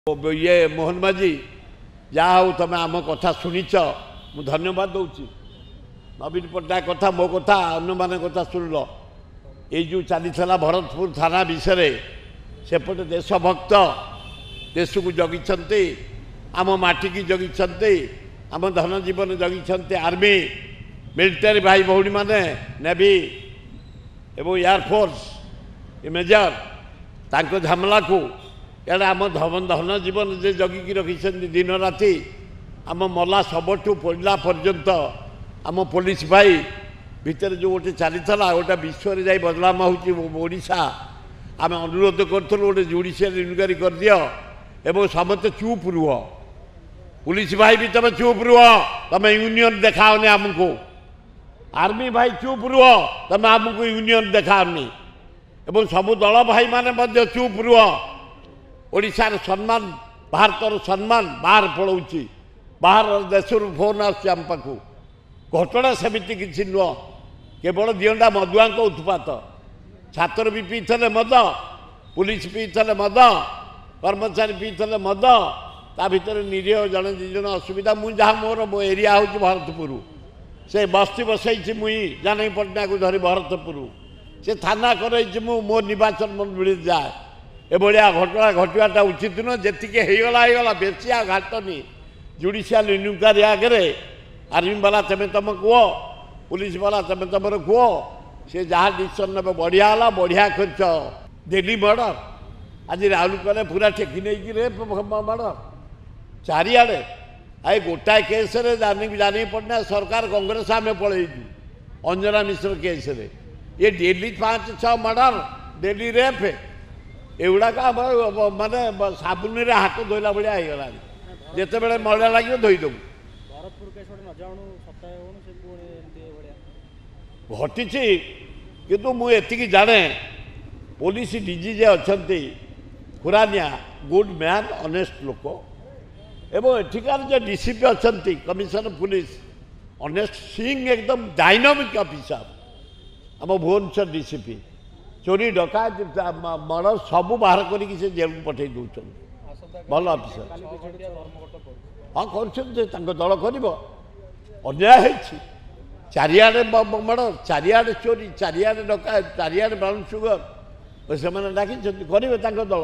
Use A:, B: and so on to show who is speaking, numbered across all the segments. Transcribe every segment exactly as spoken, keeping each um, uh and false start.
A: ये मोहन माझी जहाँ हो तुम आम कथा शुणिच मु धन्यवाद दूची नवीन पट्टनायक कथा मो कथा अन्य मान कथा शुणल ये जो चलीला भरतपुर थाना विषय सेपटे देशभक्त देश को जगी आम माटी की जगी आम धन जीवन जगी आर्मी मिलिटारी भाई भौणी माने नेवी एवं एयरफोर्स मेजर तांको झमेला को यार आम धन धन जीवन जे जगिकी रखी दिन राति आम मला सबठू पड़ा पर्यंत आम पुलिस भाई भितर जो गोटे चलीला गोटे विश्व जा बदलाम होशा आम अनुरोध करूँ गोटे जुडिशियल इनक्वारी कर दियो एवं समस्त चुप रुह पुलिस भाई भी तुम चुप रुह तुम यूनियन देखाओनी आमको आर्मी भाई चुप रुह तुम आमको यूनियन देखाओनी एवं सबू दल भाई माने चुप रुह ओडिशार सम्मान भारतर सम्मान बाहर पड़ोची बाहर देश फोन आम पाखु घटना सेमती किसी नुह केवल दिंडा मदुआ उत्पात छात्र भी पीते मद पुलिस पीते मद कर्मचारी पीते मद ता भर निरीह जड़े दिज असुविधा मुझे जहाँ मोर मो एरिया हूँ भरतपुर से बस्ती बसई मुई जानी पट्टनायक धरी भरतपुर से थाना कर मो निर्वाचन मंडली जाए एभलिया घटना घटवाटा उचित नुह जी होगला बेसी आ घाटनी जुडिशियल इनक्वारी आगे आर्मी वाला तुम तुम कह पुलिस वाला तुम तुम कह सी जहाँ डिसीजन ने बढ़िया है बढ़िया कर दिल्ली मर्डर आज राहुल कले पूरा टेकी नहीं रे मर्डर चारिड़े आई गोटाए केस जानी जानी पड़ना सरकार कांग्रेस आम पलैचु अंजना मिश्र केस ये दिल्ली पाँच छः मर्डर दिल्ली रेप एगुड़ाक माने साबुन रे हाथ धोला भाया होगला जिते बड़े मैला लगे धोईदेव घटी किंतु मुझे जाने पुलिस डीजी जे अच्छा खुरानिया गुड मैन ऑनेस्ट लोक एवं एठिकार जो डीसीपी अच्छा कमिशनर पुलिस ऑनेस्ट सिंह एकदम डायनामिक ऑफिसर आम भुवनेश्वर डीसीपी चोरी डकायत मर्डर सबू बाहर करके जेल को पठे दौरान भल अफिसर हाँ कर दल कर अन्याय चारिड़े मर्डर चारिड़े चोरी चारिड़े डकायत चारिड़े ब्राउन सुगर से डाक करेंगे दल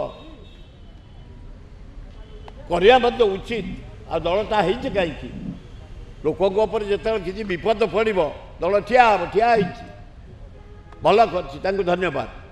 A: करवा उचित आ दलटा हो कहीं लोकों जिते किसी विपद पड़ो दल ठिया ठिया भल कर धन्यवाद।